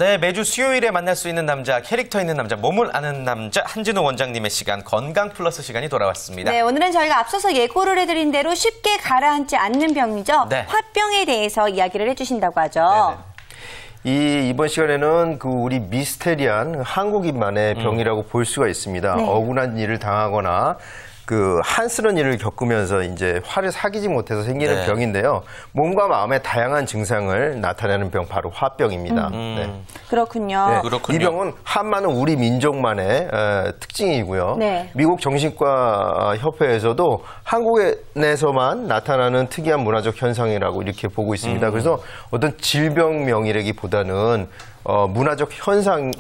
네, 매주 수요일에 만날 수 있는 남자, 캐릭터 있는 남자, 몸을 아는 남자, 한진호 원장님의 시간, 건강 플러스 시간이 돌아왔습니다. 네, 오늘은 저희가 앞서서 예고를 해드린 대로 쉽게 가라앉지 않는 병이죠. 네. 화병에 대해서 이야기를 해주신다고 하죠. 이번 시간에는 우리 미스테리한 한국인만의 병이라고 볼 수가 있습니다. 네. 억울한 일을 당하거나 한스런 일을 겪으면서 이제 화를 사귀지 못해서 생기는 네. 병인데요. 몸과 마음의 다양한 증상을 나타내는 병, 바로 화병입니다. 네. 그렇군요. 네. 그렇군요. 이 병은 한마는 우리 민족만의 특징이고요. 네. 미국 정신과 협회에서도 한국에서만 나타나는 특이한 문화적 현상이라고 이렇게 보고 있습니다. 그래서 어떤 질병명이라기보다는 문화적 현상을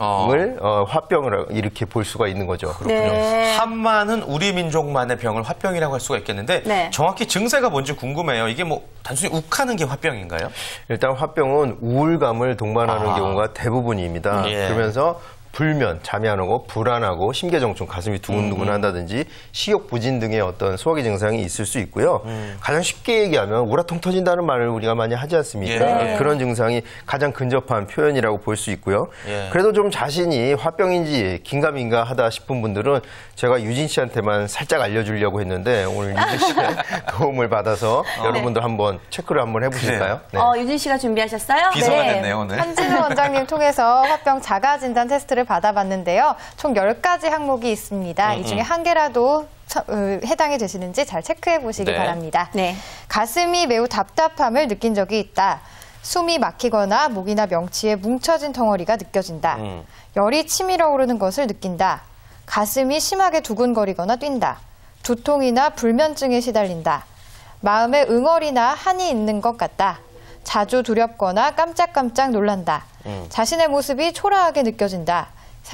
화병을 이렇게 볼 수가 있는 거죠. 네. 한마는 우리 민족만의 병을 화병이라고 할 수가 있겠는데 네. 정확히 증세가 뭔지 궁금해요. 이게 뭐 단순히 욱하는 게 화병인가요? 일단 화병은 우울감을 동반하는 경우가 대부분입니다. 예. 그러면서 불면, 잠이 안 오고 불안하고 심계정충, 가슴이 두근두근한다든지 식욕 부진 등의 어떤 소화기 증상이 있을 수 있고요. 가장 쉽게 얘기하면 우라통 터진다는 말을 우리가 많이 하지 않습니까? 예. 그런 증상이 가장 근접한 표현이라고 볼 수 있고요. 예. 그래도 좀 자신이 화병인지 긴가민가 하다 싶은 분들은 제가 유진 씨한테만 살짝 알려주려고 했는데 오늘 유진 씨의 도움을 받아서 여러분들 한번 체크를 한번 해보실까요? 네. 유진 씨가 준비하셨어요? 비서가 됐네요, 오늘. 한진호 원장님 통해서 화병 자가진단 테스트를 받아봤는데요. 총 10가지 항목이 있습니다. 이 중에 한 개라도 해당이 되시는지 잘 체크해 보시기 네. 바랍니다. 네. 가슴이 매우 답답함을 느낀 적이 있다. 숨이 막히거나 목이나 명치에 뭉쳐진 덩어리가 느껴진다. 열이 치밀어 오르는 것을 느낀다. 가슴이 심하게 두근거리거나 뛴다. 두통이나 불면증에 시달린다. 마음에 응어리나 한이 있는 것 같다. 자주 두렵거나 깜짝깜짝 놀란다. 자신의 모습이 초라하게 느껴진다.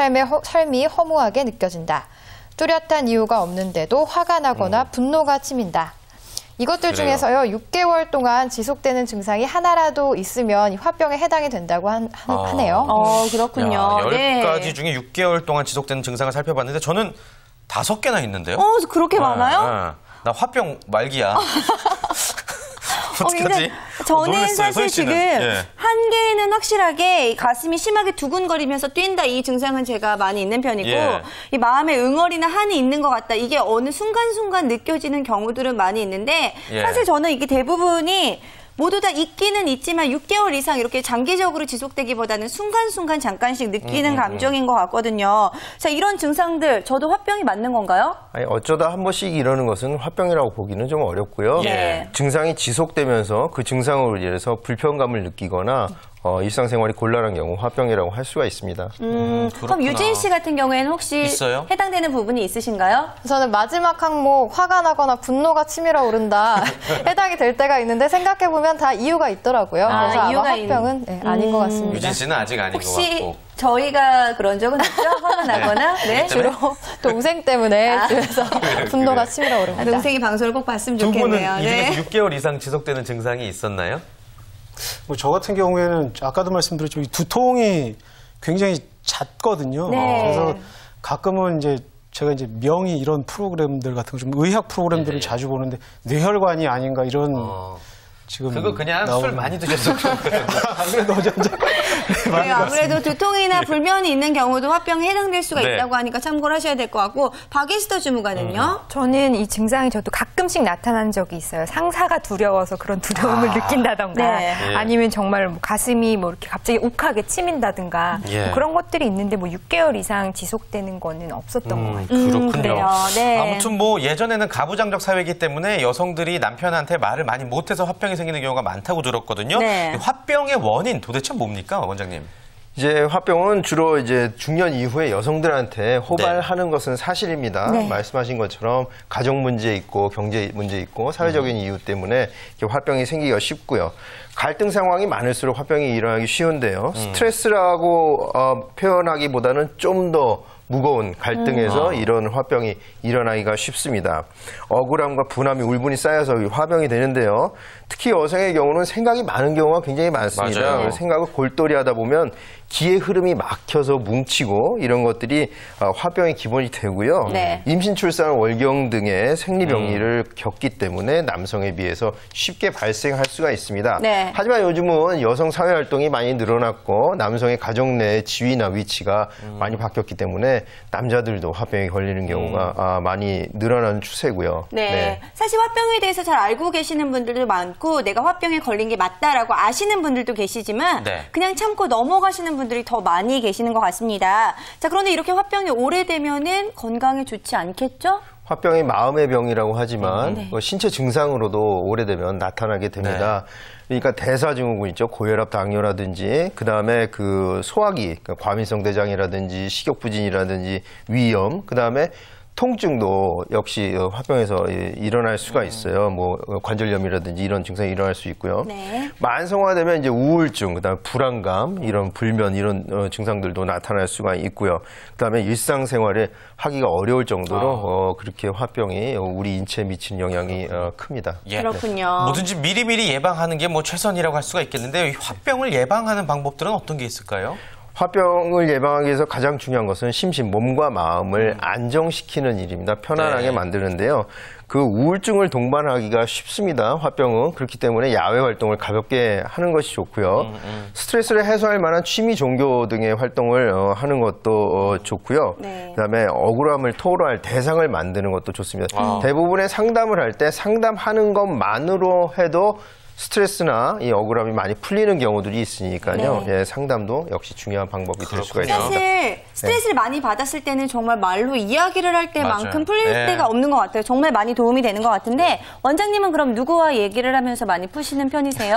삶이 허무하게 느껴진다. 뚜렷한 이유가 없는데도 화가 나거나 분노가 치민다. 이것들 그래요. 중에서요, 6개월 동안 지속되는 증상이 하나라도 있으면 이 화병에 해당이 된다고 하네요. 그렇군요. 야, 10가지 네. 중에 6개월 동안 지속되는 증상을 살펴봤는데 저는 5개나 있는데요. 그렇게 많아요? 나 화병 말기야. 어떡하지? 근데 저는 놀랐어요, 사실 소희 씨는. 지금 예. 한 개는 확실하게 가슴이 심하게 두근거리면서 뛴다 이 증상은 제가 많이 있는 편이고 예. 이 마음에 응어리나 한이 있는 것 같다 이게 어느 순간순간 느껴지는 경우들은 많이 있는데 예. 사실 저는 이게 대부분이 모두 다 있기는 있지만 6개월 이상 이렇게 장기적으로 지속되기보다는 순간순간 잠깐씩 느끼는 감정인 것 같거든요. 자, 이런 증상들 저도 화병이 맞는 건가요? 아니, 어쩌다 한 번씩 이러는 것은 화병이라고 보기는 좀 어렵고요. 예. 증상이 지속되면서 그 증상으로 인해서 불편감을 느끼거나 일상생활이 곤란한 경우 화병이라고 할 수가 있습니다. 그럼 그렇구나. 유진 씨 같은 경우에는 혹시 있어요? 해당되는 부분이 있으신가요? 저는 마지막 항목 화가 나거나 분노가 치밀어 오른다 해당이 될 때가 있는데 생각해보면 다 이유가 있더라고요. 그래서 아마 이유가 화병은 아닌 것 같습니다. 유진 씨는 아직 아닌 것 혹시 같고. 저희가 그런 적은 없죠? 화가 나거나? 네. 주로 동생 때문에 집에서 분노가 치밀어 오릅니다. 동생이 방송을 꼭 봤으면 두 분은 좋겠네요. 이 중에서 6개월 이상 지속되는 증상이 있었나요? 저 같은 경우에는 아까도 말씀드렸지만 이 두통이 굉장히 잦거든요. 네. 그래서 가끔은 제가 명의 이런 프로그램들 같은 거 좀 의학 프로그램들을 자주 보는데 뇌혈관이 아닌가 이런 지금 그거 그냥 술 나오는 많이 드셔서 그런 거예요. 그래도 어쩐지 네, 아무래도 두통이나 불면이 있는 경우도 화병에 해당될 수가 네. 있다고 하니까 참고를 하셔야 될 것 같고 박에스터 주무관은요? 저는 이 증상이 저도 가끔씩 나타난 적이 있어요. 상사가 두려워서 그런 두려움을 느낀다던가 네. 아니면 정말 뭐 가슴이 뭐 이렇게 갑자기 욱하게 치민다든가 예. 뭐 그런 것들이 있는데 뭐 6개월 이상 지속되는 거는 없었던 것 같아요. 그렇군요. 그래요. 네. 아무튼 뭐 예전에는 가부장적 사회이기 때문에 여성들이 남편한테 말을 많이 못해서 화병이 생기는 경우가 많다고 들었거든요. 네. 이 화병의 원인 도대체 뭡니까, 원장님? 이제 화병은 주로 이제 중년 이후에 여성들한테 호발하는 것은 사실입니다. 네. 말씀하신 것처럼 가족 문제 있고 경제 문제 있고 사회적인 이유 때문에 이렇게 화병이 생기기가 쉽고요. 갈등 상황이 많을수록 화병이 일어나기 쉬운데요. 스트레스라고 표현하기보다는 좀 더 무거운 갈등에서 이런 화병이 일어나기가 쉽습니다. 억울함과 분함이 울분이 쌓여서 화병이 되는데요. 특히 여성의 경우는 생각이 많은 경우가 굉장히 많습니다. 맞아요. 생각을 골똘히 하다 보면 기의 흐름이 막혀서 뭉치고 이런 것들이 화병의 기본이 되고요. 네. 임신, 출산, 월경 등의 생리병리를 겪기 때문에 남성에 비해서 쉽게 발생할 수가 있습니다. 네. 하지만 요즘은 여성 사회활동이 많이 늘어났고 남성의 가정 내 지위나 위치가 많이 바뀌었기 때문에 남자들도 화병에 걸리는 경우가 많이 늘어나는 추세고요. 네. 사실 화병에 대해서 잘 알고 계시는 분들도 많고 내가 화병에 걸린 게 맞다라고 아시는 분들도 계시지만 네. 그냥 참고 넘어가시는 분들이 더 많이 계시는 것 같습니다. 자, 그런데 이렇게 화병이 오래되면은 건강에 좋지 않겠죠? 화병이 마음의 병이라고 하지만 네. 신체 증상으로도 오래되면 나타나게 됩니다. 그러니까 대사증후군 있죠. 고혈압, 당뇨라든지 그다음에 그 소화기, 그러니까 과민성 대장이라든지 식욕부진이라든지 위염, 그다음에 통증도 역시 화병에서 일어날 수가 있어요. 뭐 관절염이라든지 이런 증상이 일어날 수 있고요. 네. 만성화되면 이제 우울증, 그다음에 불안감, 이런 불면 이런 증상들도 나타날 수가 있고요. 그다음에 일상생활에 하기가 어려울 정도로 그렇게 화병이 우리 인체에 미치는 영향이 큽니다. 예. 그렇군요. 뭐든지 미리미리 예방하는 게 뭐 최선이라고 할 수가 있겠는데 이 화병을 예방하는 방법들은 어떤 게 있을까요? 화병을 예방하기 위해서 가장 중요한 것은 심신, 몸과 마음을 안정시키는 일입니다. 편안하게 네. 만드는데요. 그 우울증을 동반하기가 쉽습니다. 화병은. 그렇기 때문에 야외 활동을 가볍게 하는 것이 좋고요. 스트레스를 해소할 만한 취미, 종교 등의 활동을 하는 것도 좋고요. 네. 그다음에 억울함을 토로할 대상을 만드는 것도 좋습니다. 대부분의 상담을 할 때 상담하는 것만으로 해도 스트레스나 이 억울함이 많이 풀리는 경우들이 있으니까요. 네. 예, 상담도 역시 중요한 방법이 될 수가 있습니다. 사실 스트레스를 많이 받았을 때는 정말 말로 이야기를 할 때만큼 맞아요. 풀릴 네. 때가 없는 것 같아요. 정말 많이 도움이 되는 것 같은데 원장님은 그럼 누구와 얘기를 하면서 많이 푸시는 편이세요?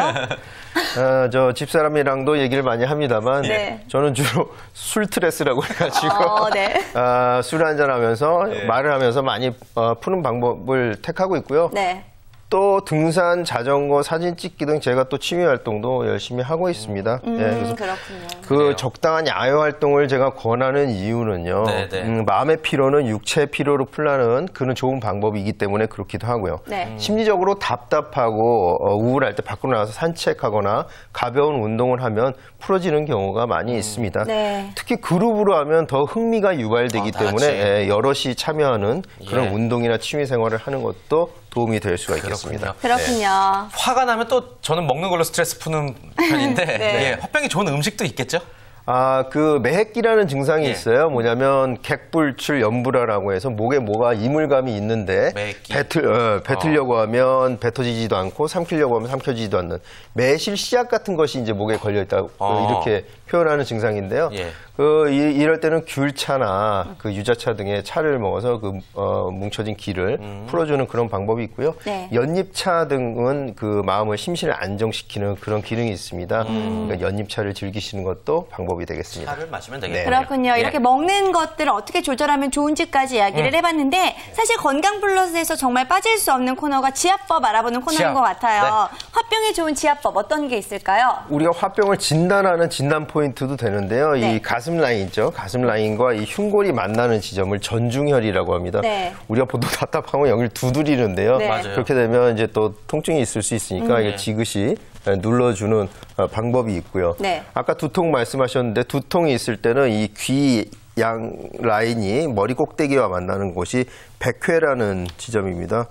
저 집사람이랑도 얘기를 많이 합니다만 네. 저는 주로 술 스트레스라고 해가지고 네. 술 한잔하면서 말을 하면서 많이 푸는 방법을 택하고 있고요. 네. 또 등산, 자전거, 사진 찍기 등 제가 또 취미 활동도 열심히 하고 있습니다. 예, 그래서 그렇군요. 그 적당한 야외 활동을 제가 권하는 이유는요. 네네. 마음의 피로는 육체의 피로로 풀라는 그런 좋은 방법이기 때문에 그렇기도 하고요. 네. 심리적으로 답답하고 우울할 때 밖으로 나가서 산책하거나 가벼운 운동을 하면 풀어지는 경우가 많이 있습니다. 네. 특히 그룹으로 하면 더 흥미가 유발되기 다 같이. 때문에 여럿이 참여하는 그런 예. 운동이나 취미 생활을 하는 것도 도움이 될 수가 있겠습니다. 그렇군요. 화가 나면 또 저는 먹는 걸로 스트레스 푸는 편인데 네. 예, 화병이 좋은 음식도 있겠죠? 그 매핵기라는 증상이 예. 있어요. 뭐냐면 객불출 연불화라고 해서 목에 뭐가 이물감이 있는데 매핵기. 뱉으려고 하면 뱉어지지도 않고 삼키려고 하면 삼켜지지도 않는 매실 씨앗 같은 것이 이제 목에 걸려 있다고 이렇게 표현하는 증상인데요. 예. 이럴 때는 귤차나 그 유자차 등의 차를 먹어서 그 뭉쳐진 기를 풀어주는 그런 방법이 있고요. 네. 연잎차 등은 그 마음을 심신을 안정시키는 그런 기능이 있습니다. 그러니까 연잎차를 즐기시는 것도 방법이 되겠습니다. 차를 마시면 되겠네요. 그렇군요. 예. 이렇게 먹는 것들을 어떻게 조절하면 좋은지까지 이야기를 해봤는데 사실 건강 플러스에서 정말 빠질 수 없는 코너가 지압법 알아보는 코너인 지압. 것 같아요. 네. 화병에 좋은 지압법 어떤 게 있을까요? 우리가 화병을 진단하는 진단 포인트도 되는데요. 네. 이 가슴 라인 있죠. 가슴 라인과 이 흉골이 만나는 지점을 전중혈이라고 합니다. 네. 우리가 보통 답답하면 여기를 두드리는데요. 네. 맞아요. 그렇게 되면 이제 또 통증이 있을 수 있으니까 이게 지그시 눌러주는 방법이 있고요. 네. 아까 두통 말씀하셨는데 두통이 있을 때는 이 귀 양 라인이 머리 꼭대기와 만나는 곳이 백회라는 지점입니다.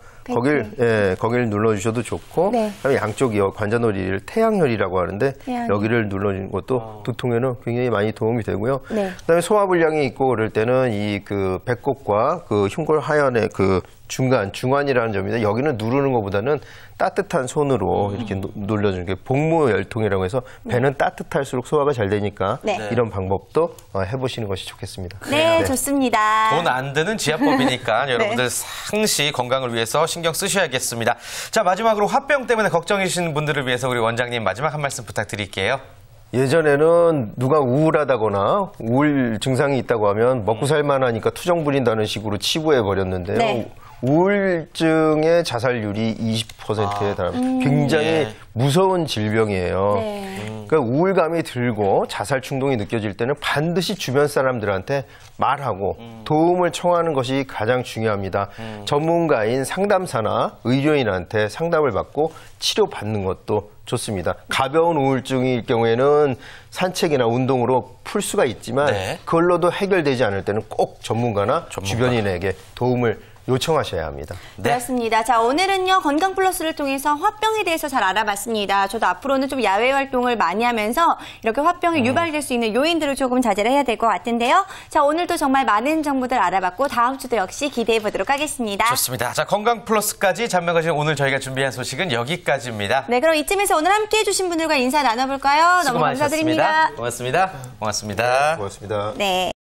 거길 눌러주셔도 좋고, 네. 그다음에 양쪽 관자놀이를 태양혈이라고 하는데 태양혈. 여기를 눌러주는 것도 두통에는 굉장히 많이 도움이 되고요. 네. 그다음에 소화불량이 있고 그럴 때는 이 그 배꼽과 그 흉골 하연의 그 중환이라는 점인데 여기는 누르는 것보다는 따뜻한 손으로 이렇게 눌러주는 게 복무열통이라고 해서 배는 따뜻할수록 소화가 잘 되니까 네. 이런 방법도 해보시는 것이 좋겠습니다. 네, 좋습니다. 돈 안 드는 지압법이니까 여러분들 상시 건강을 위해서 신경 쓰셔야겠습니다. 자, 마지막으로 화병 때문에 걱정이신 분들을 위해서 우리 원장님 마지막 한 말씀 부탁드릴게요. 예전에는 누가 우울하다거나 우울 증상이 있다고 하면 먹고 살만하니까 투정 부린다는 식으로 치부해 버렸는데요. 네. 우울증의 자살률이 20%에 달합니다. 굉장히 예. 무서운 질병이에요. 네. 그러니까 우울감이 들고 자살 충동이 느껴질 때는 반드시 주변 사람들한테 말하고 도움을 청하는 것이 가장 중요합니다. 전문가인 상담사나 의료인한테 상담을 받고 치료받는 것도 좋습니다. 가벼운 우울증일 경우에는 산책이나 운동으로 풀 수가 있지만 네. 그걸로도 해결되지 않을 때는 꼭 전문가나 주변인에게 도움을 요청하셔야 합니다. 네. 그렇습니다. 자, 오늘은요, 건강 플러스를 통해서 화병에 대해서 잘 알아봤습니다. 저도 앞으로는 좀 야외 활동을 많이 하면서 이렇게 화병이 유발될 수 있는 요인들을 조금 자제를 해야 될 것 같은데요. 자, 오늘도 정말 많은 정보들 알아봤고 다음 주도 역시 기대해 보도록 하겠습니다. 좋습니다. 자, 건강 플러스까지 잠명하신 오늘 저희가 준비한 소식은 여기까지입니다. 네, 그럼 이쯤에서 오늘 함께 해주신 분들과 인사 나눠볼까요? 수고 너무 감사드립니다. 많으셨습니다. 고맙습니다. 고맙습니다. 고맙습니다. 네.